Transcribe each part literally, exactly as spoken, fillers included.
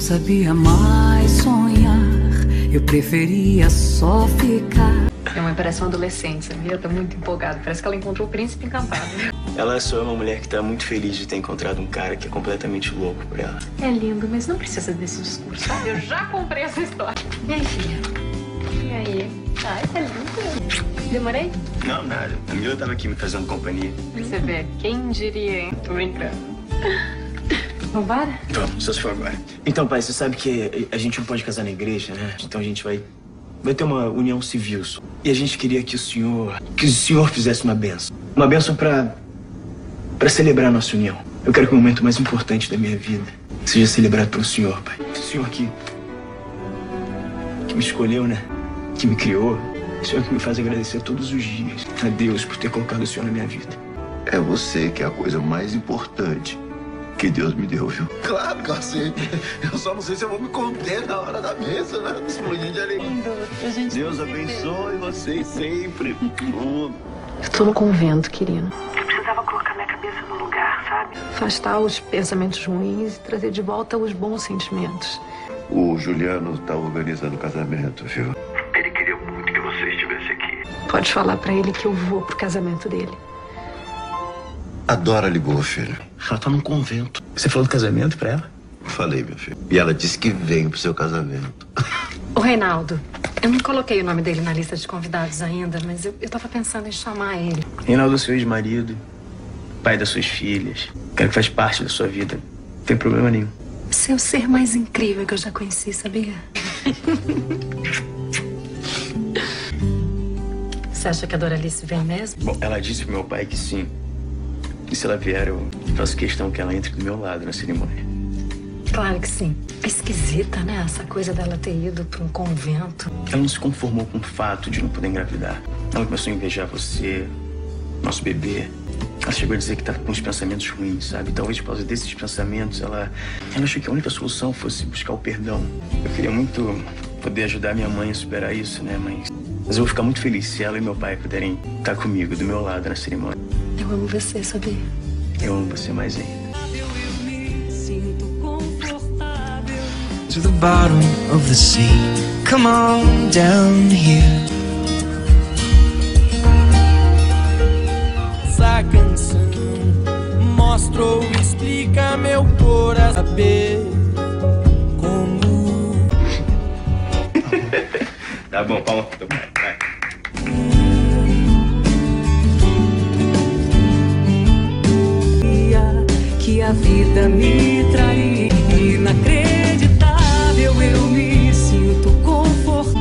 sabia mais sonhar, eu preferia só ficar. Minha mãe parece uma adolescente, sabia? Tá muito empolgada. Parece que ela encontrou o príncipe encantado. Ela só é uma mulher que tá muito feliz de ter encontrado um cara que é completamente louco por ela. É lindo, mas não precisa desse discurso, sabe? Eu já comprei essa história. E aí, filha? E aí? Ai, tá lindo. Demorei? Não, nada. A Mila tava aqui me fazendo companhia. Você vê, quem diria, hein? Tô brincando. Vambora? Vamos, só se for agora. Então, pai, você sabe que a gente não pode casar na igreja, né? Então a gente vai... Vai ter uma união civil. E a gente queria que o senhor... Que o senhor fizesse uma bênção. Uma bênção pra... Pra celebrar a nossa união. Eu quero que o momento mais importante da minha vida seja celebrado pelo senhor, pai. O senhor que... Que me escolheu, né? Que me criou. O senhor que me faz agradecer todos os dias a Deus por ter colocado o senhor na minha vida. É você que é a coisa mais importante que Deus me deu, viu? Claro, cacete. Eu só não sei se eu vou me conter na hora da mesa, né? Explodindo de alegria. Deus abençoe vocês sempre. Eu tô no convento, querido. Eu precisava colocar minha cabeça no lugar, sabe? Afastar os pensamentos ruins e trazer de volta os bons sentimentos. O Juliano tá organizando o casamento, viu? Ele queria muito que você estivesse aqui. Pode falar pra ele que eu vou pro casamento dele. A Dora ligou, filho. Ela tá num convento. Você falou do casamento pra ela? Falei, meu filho. E ela disse que vem pro seu casamento. Ô, Reinaldo, eu não coloquei o nome dele na lista de convidados ainda, mas eu, eu tava pensando em chamar ele. Reinaldo é seu ex-marido, pai das suas filhas. Quero que faz parte da sua vida. Não tem problema nenhum. Você é o ser mais incrível que eu já conheci, sabia? Você acha que a Doralice vem mesmo? Bom, ela disse pro meu pai que sim. E se ela vier, eu faço questão que ela entre do meu lado na cerimônia. Claro que sim. É esquisita, né? Essa coisa dela ter ido pra um convento. Ela não se conformou com o fato de não poder engravidar. Ela começou a invejar você, nosso bebê. Ela chegou a dizer que tá com uns pensamentos ruins, sabe? Talvez por causa desses pensamentos, ela... Ela achou que a única solução fosse buscar o perdão. Eu queria muito poder ajudar minha mãe a superar isso, né? Mas... Mas eu vou ficar muito feliz se ela e meu pai puderem estar comigo, do meu lado, na cerimônia. Eu amo você, sabia? Eu amo você mais ainda. To the bottom of the sea, come on down here. Essa canção mostra ou explica meu coração saber como. Tá bom, palma pro teu pai, vai. Que a vida me traiu, inacreditável, eu me sinto confortável.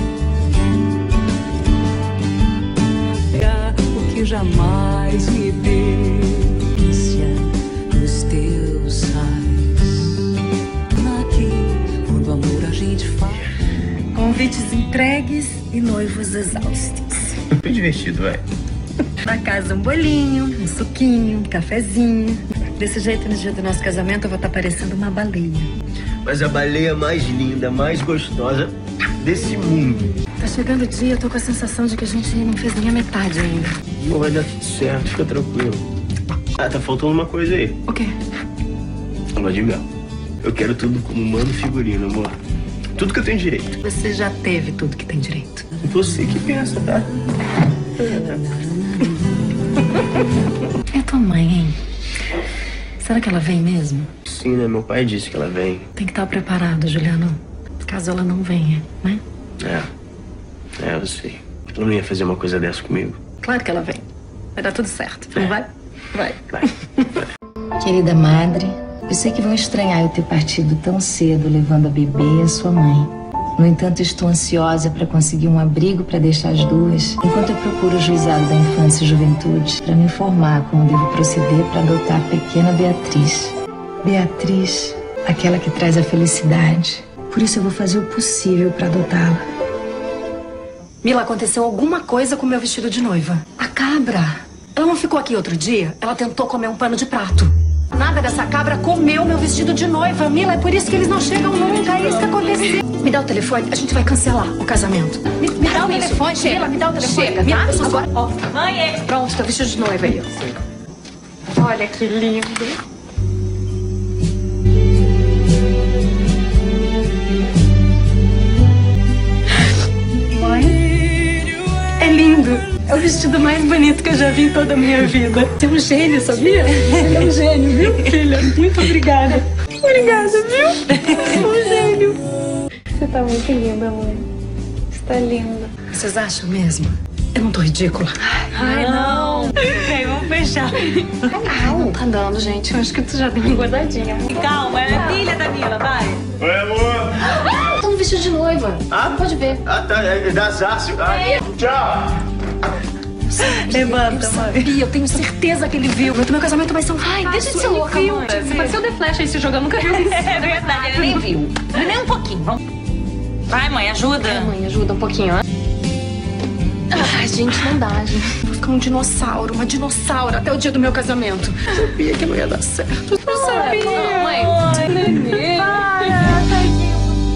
O que jamais me delícia nos teus sais. Aqui, quando amor a gente faz. Convites entregues e noivos exaustos. Foi divertido, vai. Na casa um bolinho, um suquinho, um cafezinho. Desse jeito, no dia do nosso casamento, eu vou estar parecendo uma baleia. Mas a baleia mais linda, mais gostosa desse mundo. Tá chegando o dia, eu tô com a sensação de que a gente não fez nem a metade ainda. Não vai dar tudo certo, fica tranquilo. Ah, tá faltando uma coisa aí. O quê? A lua de mel. Eu quero tudo como mano figurino, amor. Tudo que eu tenho direito. Você já teve tudo que tem direito. Você que pensa, tá? É tua mãe, hein? Será que ela vem mesmo? Sim, né? Meu pai disse que ela vem. Tem que estar preparado, Juliano. Caso ela não venha, né? É. É, eu sei. Ela não ia fazer uma coisa dessa comigo. Claro que ela vem. Vai dar tudo certo. Não É. vai? Vai. Vai. Querida madre, eu sei que vão estranhar eu ter partido tão cedo levando a bebê e a sua mãe. No entanto, estou ansiosa para conseguir um abrigo para deixar as duas, enquanto eu procuro o juizado da infância e juventude para me informar como devo proceder para adotar a pequena Beatriz. Beatriz, aquela que traz a felicidade. Por isso eu vou fazer o possível para adotá-la. Mila, aconteceu alguma coisa com o meu vestido de noiva. A cabra. Ela não ficou aqui outro dia? Ela tentou comer um pano de prato. Nada dessa cabra comeu meu vestido de noiva. Mila, é por isso que eles não chegam nunca. É isso que aconteceu. Me dá o telefone, a gente vai cancelar o casamento. Me, me dá o isso. telefone, Chega. Mila, me dá o telefone. Chega, Mila, tá? agora, ó. Mãe, é. Pronto, tá vestido de noiva aí. Olha que lindo. É o vestido mais bonito que eu já vi em toda a minha vida. Você é um gênio, sabia? Ele é um gênio, viu, filha? Muito obrigada. Obrigada, viu? Um gênio. Você tá muito linda, mãe. Você tá linda. Vocês acham mesmo? Eu não tô ridícula? Ai, não. Vem, vamos fechar. Não tá dando, gente. Eu acho que tu já deu uma guardadinha. Calma, ela é filha da Mila, vai. Oi, amor. Tô no vestido de noiva. Ah, pode ver. Ah, tá. É da Zácio. Ah, tchau. Levanta, mãe. Sabia, eu tenho certeza que ele viu. O meu casamento vai ser um... Ai, deixa de ser louca, mãe. Você pareceu The Flash aí se jogando, nunca viu isso. É verdade, ele nem viu. Nem um pouquinho. Vamos. Vai, mãe, ajuda. É, mãe, ajuda um pouquinho, ó. Ai, gente, não dá, gente. Vou ficar um dinossauro, uma dinossauro até o dia do meu casamento. Eu sabia que não ia dar certo. Eu não sabia. Não, mãe. Ai, nenê. Para, tadinho.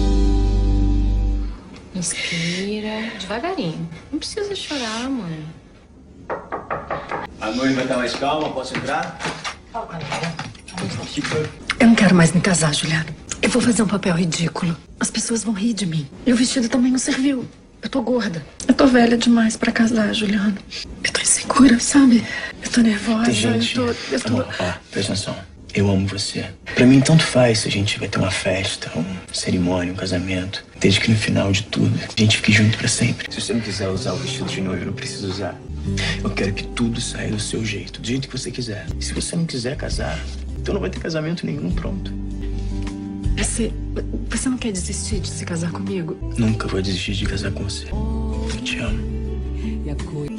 Inspira devagarinho. Não precisa chorar, mãe. A noiva tá mais calma, posso entrar? Eu não quero mais me casar, Juliana. Eu vou fazer um papel ridículo. As pessoas vão rir de mim. E o vestido também não serviu. Eu tô gorda. Eu tô velha demais pra casar, Juliana. Eu tô insegura, sabe? Eu tô nervosa. Tem gente... Eu tô... Eu tô... Amor, ó, presta atenção. Eu amo você. Pra mim, tanto faz se a gente vai ter uma festa, uma cerimônia, um casamento. Desde que no final de tudo, a gente fique junto pra sempre. Se você não quiser usar o vestido de noiva, eu não preciso usar. Eu quero que tudo saia do seu jeito, do jeito que você quiser. E se você não quiser casar, então não vai ter casamento nenhum, pronto. Você... Você não quer desistir de se casar comigo? Nunca vou desistir de casar com você. Eu te amo. E a coisa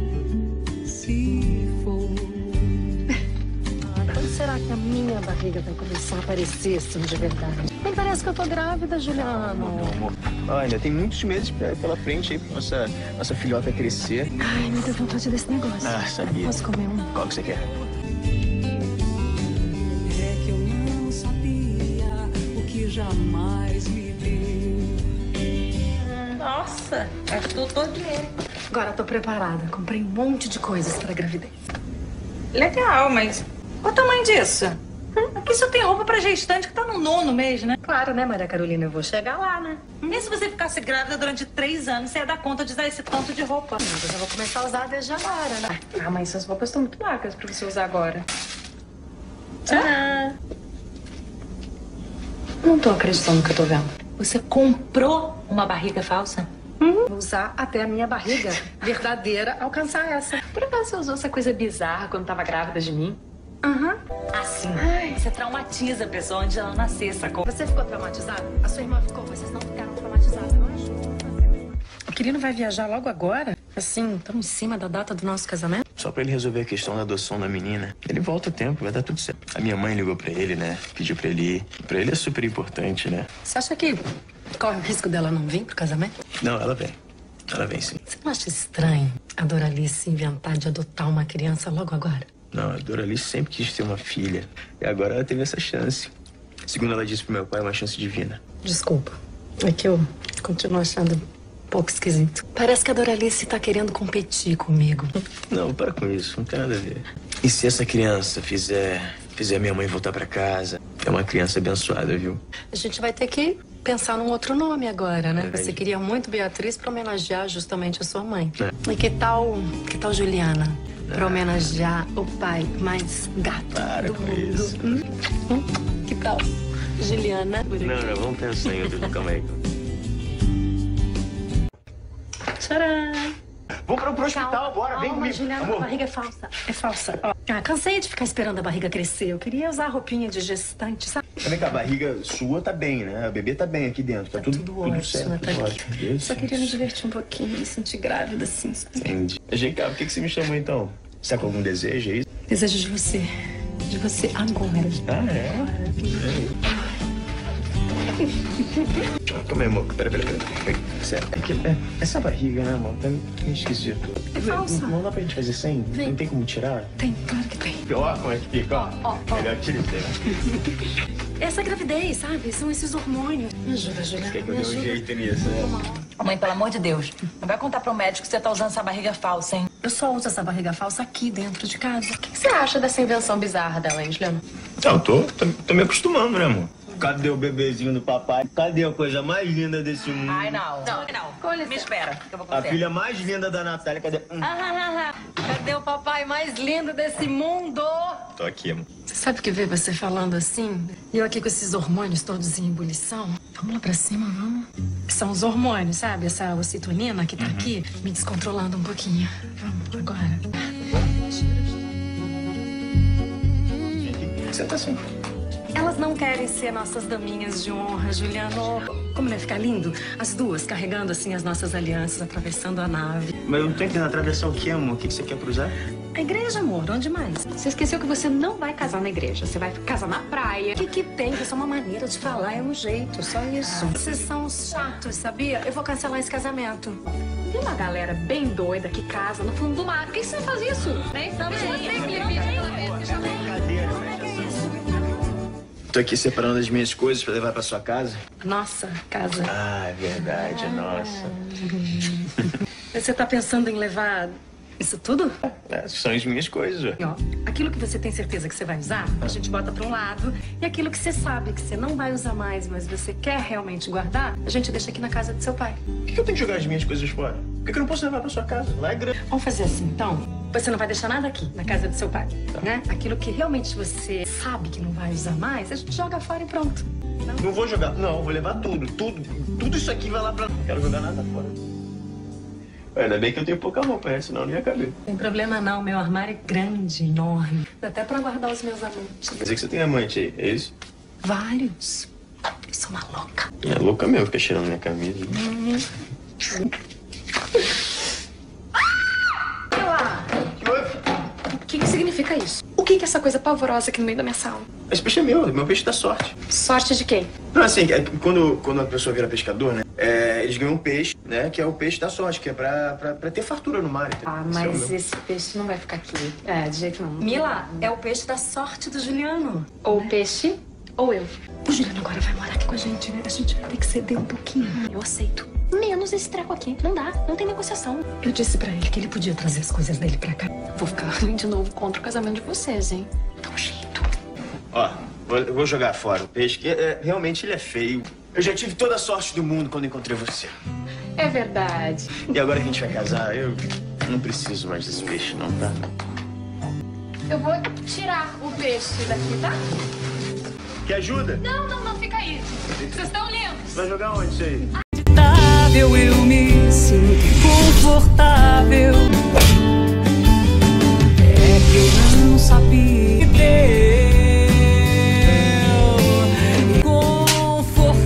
se for. Quando será que a minha barriga vai começar a aparecer assim de verdade? Nem parece que eu tô grávida, Juliana. Ah, ainda tem muitos meses pra, pela frente aí pra nossa, nossa filhota crescer. Ai, me deu vontade desse negócio. Ah, sabia. Posso comer um? Qual que você quer? É que eu não sabia o que jamais me deu. Nossa, gastou todo o dinheiro. Agora tô preparada. Comprei um monte de coisas pra gravidez. Legal, mas qual o tamanho disso? Aqui só tem roupa pra gestante que tá no nono mês, né? Claro, né, Maria Carolina? Eu vou chegar lá, né? E se você ficasse grávida durante três anos, você ia dar conta de usar esse tanto de roupa? Mas eu vou começar a usar desde agora, né? Ah, mas essas roupas estão muito largas pra você usar agora. Tcharam! Não tô acreditando no que eu tô vendo. Você comprou uma barriga falsa? Uhum. Vou usar até a minha barriga verdadeira alcançar essa. Por acaso você usou essa coisa bizarra quando tava grávida de mim? Aham. Assim, ai, você traumatiza a pessoa onde ela nascer, sacou? Você ficou traumatizado? A sua irmã ficou, vocês não ficaram traumatizados, eu acho. O querido vai viajar logo agora? Assim, estamos em cima da data do nosso casamento? Só pra ele resolver a questão da adoção da menina. Ele volta a tempo, vai dar tudo certo. A minha mãe ligou pra ele, né? Pediu pra ele ir. Pra ele é super importante, né? Você acha que corre o risco dela não vir pro casamento? Não, ela vem. Ela vem sim. Você não acha estranho a Doralice inventar de adotar uma criança logo agora? Não, a Doralice sempre quis ter uma filha. E agora ela teve essa chance. Segundo ela disse pro meu pai, é uma chance divina. Desculpa. É que eu continuo achando um pouco esquisito. Parece que a Doralice tá querendo competir comigo. Não, para com isso. Não tem nada a ver. E se essa criança fizer... fizer minha mãe voltar pra casa? É uma criança abençoada, viu? A gente vai ter que pensar num outro nome agora, né? É, Você queria muito Beatriz pra homenagear justamente a sua mãe. É. E que tal... que tal Juliana? Pra homenagear o pai mais gato Para do com mundo. isso. Hum? Hum? Que tal Juliana? Não, não, vamos pensar em outro. Calma aí. Tcharam! Vamos pro, pro hospital, bora, vem Calma, comigo. Juliana, Amor. a barriga é falsa. É falsa. Ó. Ah, cansei de ficar esperando a barriga crescer. Eu queria usar a roupinha de gestante, sabe? Vem cá, a barriga sua tá bem, né? A bebê tá bem aqui dentro. Tá, Tá tudo, tudo tudo ótimo, certo. tá Tudo aqui. ótimo. Deus Só queria me Deus. divertir um pouquinho, me sentir grávida assim, sabe? Entendi. Vem cá, por que que você me chamou então? Você tá com algum desejo, é isso? Desejo de você. De você agora. Ah, é? Calma aí, amor. Pera, pera, pera. Sério, é que é, essa barriga, né, amor? Tá meio esquisito. É falsa. Não dá pra gente fazer sem? Vem. Não tem como tirar? Tem, claro que tem. Ó, como é que fica, ó. Ó, ó. Melhor que ele tem. Essa gravidez, sabe? São esses hormônios. Me ajuda, Juliana. Quer que eu Me dê um ajuda. jeito nisso, né? Mãe, pelo amor de Deus, não vai contar pro médico que você tá usando essa barriga falsa, hein? Eu só uso essa barriga falsa aqui dentro de casa. O que que você acha dessa invenção bizarra dela, hein, Juliana? Não, eu tô, tô, tô me acostumando, né, amor? Cadê o bebezinho do papai? Cadê a coisa mais linda desse mundo? Ai, não. Não, não. Me espera, que eu vou A filha mais linda da Natália, cadê? Hum. Ah, ah, ah. Cadê o papai mais lindo desse mundo? Tô aqui, amor. Você sabe que ver você falando assim? E eu aqui com esses hormônios todos em ebulição? Vamos lá pra cima, vamos? São os hormônios, sabe? Essa ocitolina que tá uhum. aqui me descontrolando um pouquinho. Vamos, agora. Você tá assim? Elas não querem ser nossas daminhas de honra, Juliano. Como vai ficar lindo? As duas carregando assim as nossas alianças, atravessando a nave. Mas eu não tô entendendo. Atravessar o quê, amor? O que você quer cruzar? A igreja, amor. Onde mais? Você esqueceu que você não vai casar na igreja. Você vai casar na praia. O que que tem? Isso é uma maneira de falar, é um jeito, só isso. Vocês são chatos, sabia? Eu vou cancelar esse casamento. Tem uma galera bem doida que casa no fundo do mar. Por que você faz isso? Nem Tô aqui separando as minhas coisas pra levar pra sua casa. Nossa, casa. Ah, é verdade, é nossa. Você tá pensando em levar isso tudo? É, são as minhas coisas, ué. Ó, aquilo que você tem certeza que você vai usar, a gente bota pra um lado. E aquilo que você sabe que você não vai usar mais, mas você quer realmente guardar, a gente deixa aqui na casa do seu pai. Por que eu tenho que jogar as minhas coisas fora? Por que eu não posso levar pra sua casa? Lá é grande. Vamos fazer assim, então? Você não vai deixar nada aqui, na casa do seu pai, tá. né? Aquilo que realmente você sabe que não vai usar mais, a gente joga fora e pronto. Não, não vou jogar. Não, eu vou levar tudo. Tudo. Tudo isso aqui vai lá pra... Não quero jogar nada fora. Ainda bem que eu tenho pouca roupa, né? Senão eu não ia caber. Não tem problema não, meu armário é grande, enorme. Dá até pra guardar os meus amantes. Quer dizer que você tem amante aí, é isso? Vários. Eu sou uma louca. É louca mesmo, fica cheirando minha camisa. Uhum. O que que significa isso? O que que é essa coisa pavorosa aqui no meio da minha sala? Esse peixe é meu, meu peixe da sorte. Sorte de quem? Não, assim, é, quando, quando a pessoa vira pescador, né? É, eles ganham um peixe, né? Que é o peixe da sorte, que é pra, pra, pra ter fartura no mar. Entendeu? Ah, mas esse peixe não vai ficar aqui. É, de jeito nenhum. Mila, é o peixe da sorte do Juliano. Ou o peixe, ou eu. O Juliano agora vai morar aqui com a gente, né? A gente vai ter que ceder um pouquinho. Eu aceito. Menos esse treco aqui. Não dá, não tem negociação. Eu disse pra ele que ele podia trazer as coisas dele pra cá. Vou ficar de novo contra o casamento de vocês, hein? Dá um jeito. Ó, vou, eu vou jogar fora o peixe, que é, realmente ele é feio. Eu já tive toda a sorte do mundo quando encontrei você. É verdade. E agora que a gente vai casar, eu não preciso mais desse peixe, não, tá? Eu vou tirar o peixe daqui, tá? Quer ajuda? Não, não, não, fica aí. Vocês estão lindos. Você vai jogar onde isso aí? Eu me sinto confortável. É que eu não sabia. Confortável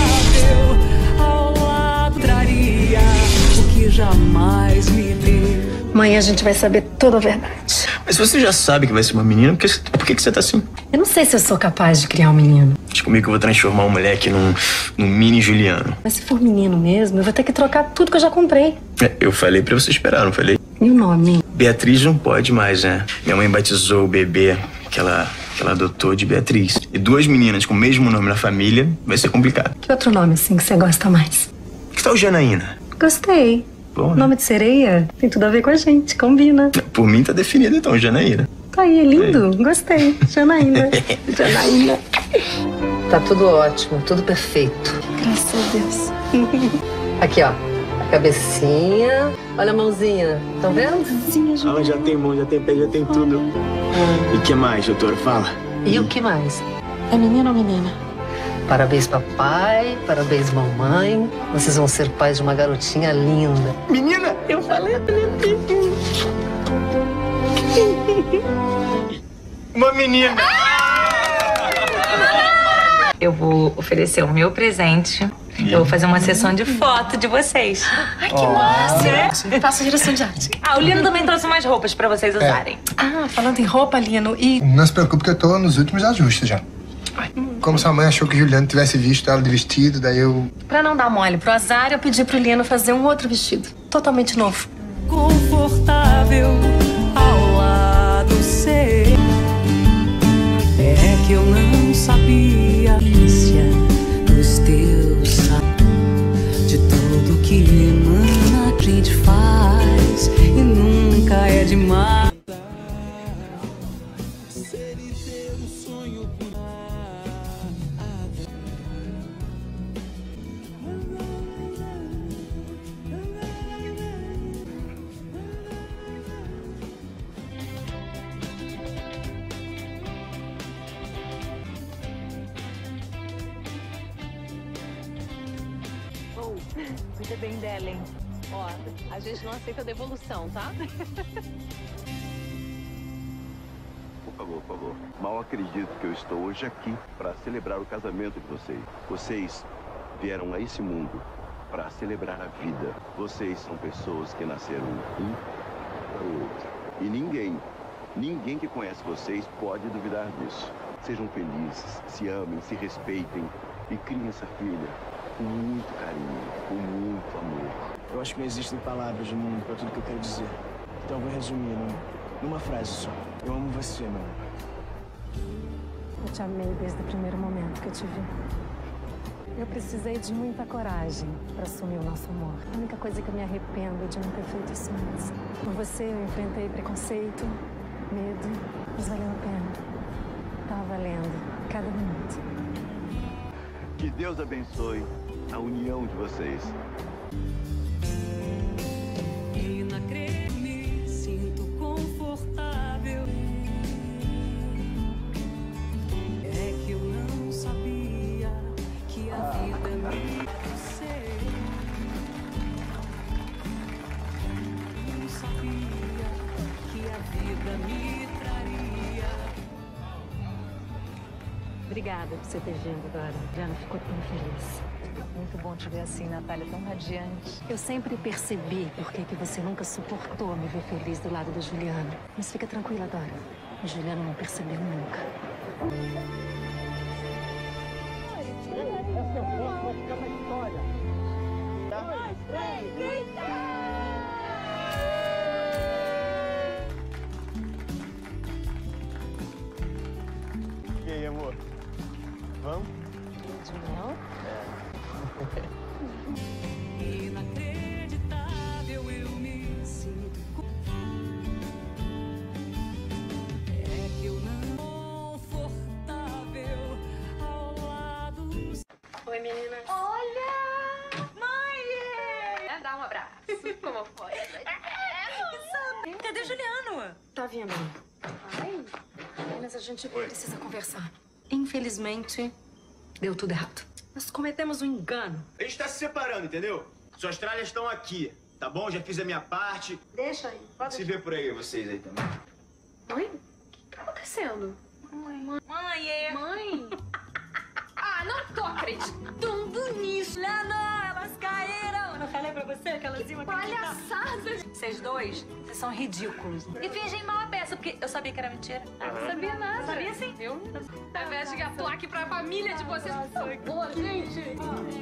ao lado traria o que jamais me deu. Amanhã a gente vai saber toda a verdade. Mas você já sabe que vai ser uma menina, por que, por que, que você tá assim? Eu não sei se eu sou capaz de criar um menino. Diz comigo que eu vou transformar um moleque num, num mini Juliano. Mas se for menino mesmo, eu vou ter que trocar tudo que eu já comprei. É, eu falei pra você esperar, não falei? E o nome? Beatriz não pode mais, né? Minha mãe batizou o bebê que ela, que ela adotou de Beatriz. E duas meninas com o mesmo nome na família vai ser complicado. Que outro nome, assim, que você gosta mais? Que tal Janaína? Gostei. Bom, né? Nome de sereia tem tudo a ver com a gente, combina. Por mim tá definido então, Janaína. Tá aí, é lindo. É. Gostei. Janaína. Janaína. Tá tudo ótimo, tudo perfeito. Graças a Deus. Aqui, ó. A cabecinha. Olha a mãozinha. Estão vendo? Mãozinha, Ela ah, já tem mão, já tem pé, já tem tudo. E o que mais, doutora? Fala. E o que mais? É menino ou menina? Parabéns, papai. Parabéns, mamãe. Vocês vão ser pais de uma garotinha linda. Menina! Eu falei, menina. Uma menina! Eu vou oferecer o meu presente. Eu vou fazer uma sessão de foto de vocês. Ai, que oh. massa! É? Faço direção de arte. Ah, o Lino também trouxe umas roupas pra vocês usarem. É. Ah, falando em roupa, Lino, e... Não se preocupe que eu tô nos últimos ajustes já. Como sua mãe achou que Juliano tivesse visto ela de vestido, daí eu... Pra não dar mole pro azar, eu pedi pro Lino fazer um outro vestido. Totalmente novo. Confortável ao lado seu. É que eu não sabia dos teus, de tudo que emana a gente faz e nunca é demais. Cuida bem dela, hein? Ó, a gente não aceita devolução, tá? Por favor, por favor. Mal acredito que eu estou hoje aqui para celebrar o casamento de vocês. Vocês vieram a esse mundo para celebrar a vida. Vocês são pessoas que nasceram um para o outro. E ninguém, ninguém que conhece vocês pode duvidar disso. Sejam felizes, se amem, se respeitem e criem essa filha com muito carinho, com muito amor. Eu acho que não existem palavras no mundo para tudo que eu quero dizer. Então eu vou resumir numa, numa frase só. Eu amo você, meu amor. Eu te amei desde o primeiro momento que eu te vi. Eu precisei de muita coragem para assumir o nosso amor. A única coisa que eu me arrependo é de não ter feito isso antes. Por você eu enfrentei preconceito, medo, mas valeu a pena. Tá valendo cada minuto. Que Deus abençoe a união de vocês. Inacreditável, me sinto confortável. É que eu não sabia que a vida me ser. Não sabia que a vida me traria. Obrigada por você ter vindo, Dora. Diana ficou tão feliz. Muito bom te ver assim, Natália, tão radiante. Eu sempre percebi por que que você nunca suportou me ver feliz do lado do Juliano. Mas fica tranquila, Dora. O Juliano não percebeu nunca. Essa foto vai ficar na história. Dois, três, grita! E aí, amor? Vamos? Não? É. Inacreditável, eu me sinto. É que eu não confortável ao lado. Oi, meninas. Olha! Mãe! É, dá um abraço. Como foi? Cadê o Juliano? Tá vindo. Ai. Meninas, a gente precisa conversar. Infelizmente, deu tudo errado. Nós cometemos um engano. A gente tá se separando, entendeu? Suas tralhas estão aqui, tá bom? Já fiz a minha parte. Deixa aí. Pode se ver por aí, vocês aí também. Mãe? O que tá acontecendo? Mãe. Mãe, é. Mãe? Ah, não tô acreditando nisso. Lana, elas caíram. Eu não falei pra você que elas iam acreditar. Palhaçada. Vocês dois, vocês são ridículos. E fingem mal a peça, porque eu sabia que era mentira. Ah, não sabia nada. Sabia sim. Eu? Ao invés de atuar aqui pra família de vocês, por favor, gente.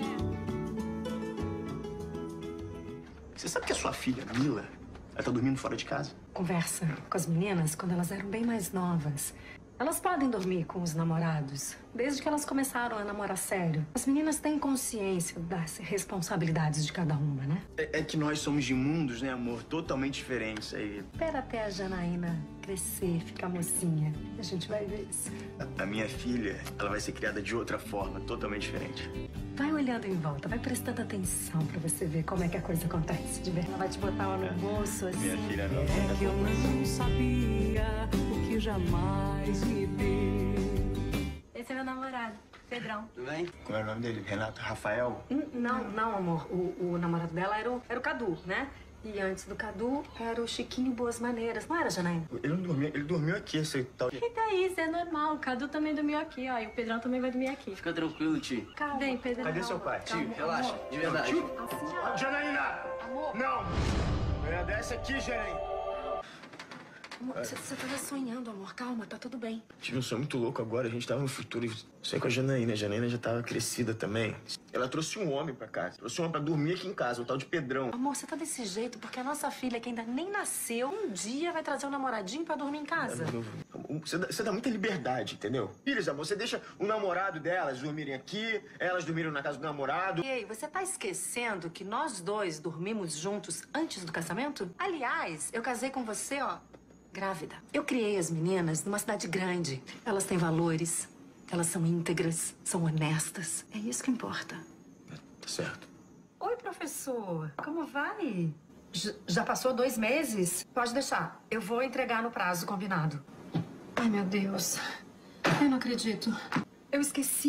Você sabe que a sua filha, Mila, ela tá dormindo fora de casa? Conversa com as meninas quando elas eram bem mais novas. Elas podem dormir com os namorados, desde que elas começaram a namorar sério. As meninas têm consciência das responsabilidades de cada uma, né? É, é que nós somos de mundos, né, amor? Totalmente diferentes aí. Espera até a Janaína crescer, ficar mocinha. A gente vai ver isso. A, a minha filha, ela vai ser criada de outra forma, totalmente diferente. Vai olhando em volta, vai prestando atenção pra você ver como é que a coisa acontece. De ver, ela vai te botar lá no bolso, assim. Minha filha não. É que eu não sabia o que jamais me deu. Esse é meu namorado, Pedrão. Tudo bem? Como é o nome dele? Renato? Rafael? N não, não, amor. O, o namorado dela era o, era o Cadu, né? E antes do Cadu era o Chiquinho Boas Maneiras. Não era, Janaína? Ele não dormiu, ele dormiu aqui, esse tal. E daí, isso é normal. O Cadu também dormiu aqui, ó. E o Pedrão também vai dormir aqui. Fica tranquilo, tio. Calma. Vem, Pedrão. Cadê seu pai? Tio, relaxa, de verdade. Tio? Janaína! Amor. Não! Não desce aqui, Janaína. Amor, você, você tava sonhando, amor. Calma, tá tudo bem. Tive um sonho muito louco agora. A gente tava no futuro. Sei com a Janaína. A Janaína já tava crescida também. Ela trouxe um homem pra casa. Trouxe um homem pra dormir aqui em casa, o tal de Pedrão. Amor, você tá desse jeito porque a nossa filha, que ainda nem nasceu, um dia vai trazer um namoradinho pra dormir em casa. Você dá, você dá muita liberdade, entendeu? Filhos, amor, você deixa o namorado delas dormirem aqui, elas dormiram na casa do namorado. Ei, você tá esquecendo que nós dois dormimos juntos antes do casamento? Aliás, eu casei com você, ó, grávida. Eu criei as meninas numa cidade grande. Elas têm valores, elas são íntegras, são honestas. É isso que importa. Tá certo. Oi, professor. Como vai? J já passou dois meses? Pode deixar. Eu vou entregar no prazo combinado. Ai, meu Deus. Eu não acredito. Eu esqueci.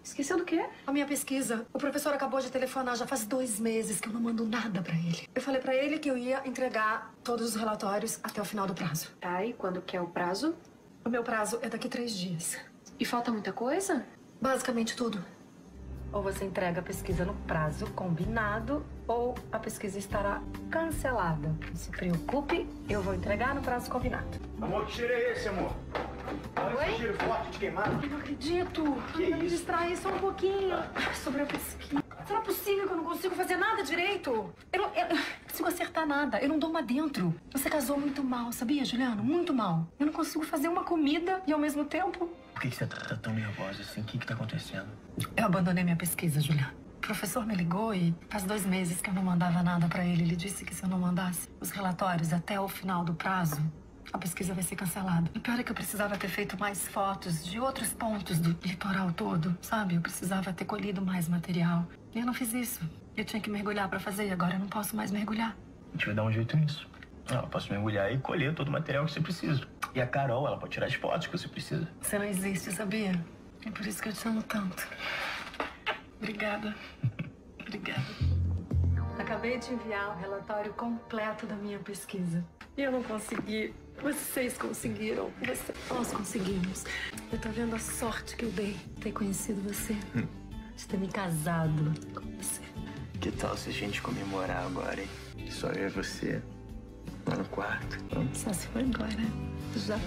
Esqueceu do quê? A minha pesquisa. O professor acabou de telefonar, já faz dois meses que eu não mando nada pra ele. Eu falei pra ele que eu ia entregar todos os relatórios até o final do prazo. Tá, e quando que é o prazo? O meu prazo é daqui três dias. E falta muita coisa? Basicamente tudo. Ou você entrega a pesquisa no prazo combinado, ou a pesquisa estará cancelada. Não se preocupe, eu vou entregar no prazo combinado. Amor, que cheiro é esse, amor? Olha esse cheiro forte de queimado. Eu não acredito. Que Ainda me isso? distrai só um pouquinho. Ah, sobre a pesquisa. Será possível que eu não consigo fazer nada direito? Eu não, eu não consigo acertar nada. Eu não dou uma dentro. Você casou muito mal, sabia, Juliano? Muito mal. Eu não consigo fazer uma comida e ao mesmo tempo... Por que, que você tá tão nervosa assim? O que que tá acontecendo? Eu abandonei minha pesquisa, Juliano. O professor me ligou e faz dois meses que eu não mandava nada pra ele. Ele disse que se eu não mandasse os relatórios até o final do prazo, a pesquisa vai ser cancelada. O pior é que eu precisava ter feito mais fotos de outros pontos do litoral todo, sabe? Eu precisava ter colhido mais material. E eu não fiz isso. Eu tinha que mergulhar pra fazer e agora eu não posso mais mergulhar. A gente vai dar um jeito nisso. Ah, eu posso mergulhar e colher todo o material que você precisa. E a Carol, ela pode tirar as fotos que você precisa. Você não existe, sabia? É por isso que eu te amo tanto. Obrigada. Obrigada. Acabei de enviar o relatório completo da minha pesquisa. E eu não consegui. Vocês conseguiram. Você... Nós conseguimos. Eu tô vendo a sorte que eu dei de ter conhecido você. De ter me casado com você. Que tal se a gente comemorar agora, hein? Só eu e você. Lá no quarto. Vamos? Só se for embora. Já.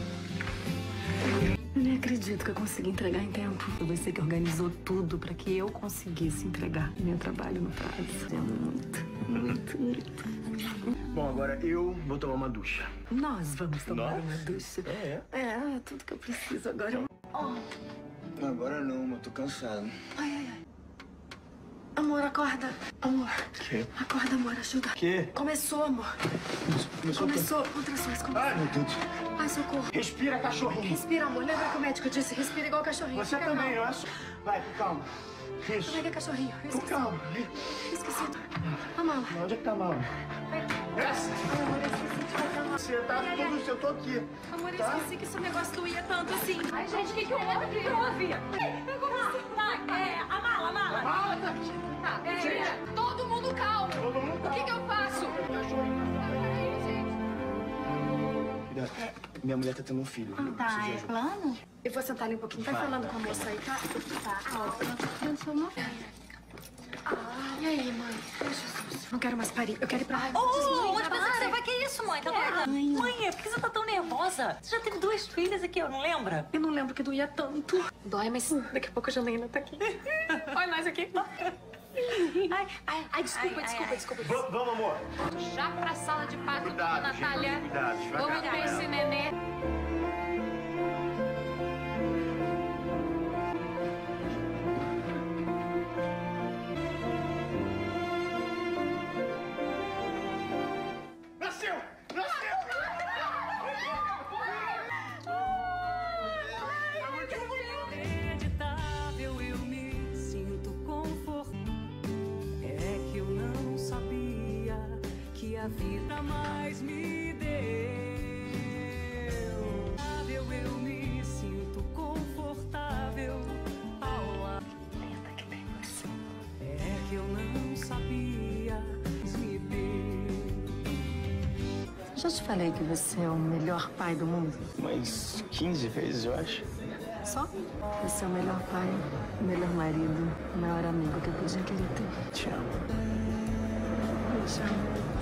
Eu nem acredito que eu consegui entregar em tempo. Foi você que organizou tudo pra que eu conseguisse entregar meu trabalho no prazo. É muito, muito, muito. Bom, agora eu vou tomar uma ducha. Nós vamos tomar Nós? uma ducha. É, é. É, tudo que eu preciso agora. Oh. Agora não, eu tô cansado. Ai, ai, ai. Amor, acorda. Amor. Que? Acorda, amor, ajuda. Que? Começou, amor. Começou, Começou. Contrações, começou. Ai, meu Deus. Ai, socorro. Respira, cachorrinho. Respira, amor. Lembra que o médico disse? Respira igual cachorrinho. Você Fica também, calmo. não é? só- Vai, com calma. Isso. Como é que é cachorrinho? Eu Com esqueci. calma. Esqueci. A mala. Onde é que tá a mala? Essa? Ai, amor, eu esqueci de fazer a mala. Você tá Ai, ai, tudo, ai. eu tô aqui. Amor, eu Tá? esqueci que esse negócio doía tanto assim. Ai, gente, o que que houve? O que que houve? Tá, é, a mala, a mala. A mala tá aqui. Tá, é, todo mundo calmo. Todo mundo O que que eu faço? Ai, gente. Cuidado. Minha mulher tá tendo um filho. Eu Tá, preciso de é ajuda. plano? Eu vou sentar ali um pouquinho. Vai Vai, falando vai, com a moça vai. aí, tá? Tá, ó. Eu sou uma... Ah, e aí, mãe? Ai, Jesus. Não quero mais parir. Eu quero ir pra... Ai, Ô, onde pensa que você vai? Que isso, mãe? Tá doida? Mãe. Mãe, por que você tá tão nervosa? Você já teve duas filhas aqui, eu não lembra? Eu não lembro que doía tanto. Dói, mas daqui a pouco a Janaína tá aqui. Olha nós aqui. Ai, ai, ai, desculpa, Ai, desculpa, ai, desculpa. V- Vamos, amor. Já pra sala de parto, Cuidado, dona Natália. gente, cuidado, devagar. Vamos ver esse nenê. Nasceu! Nasceu! Inacreditável, eu me sinto confortável. É que eu não sabia que a vida mais me deu. Eu me sinto confortável ao lado. É que eu não sabia me deu. Já te falei que você é o melhor pai do mundo? Mas quinze vezes, eu acho. Só? Você é o melhor pai, o melhor marido, o maior amigo que eu podia querer ter. Te amo. Eu te amo.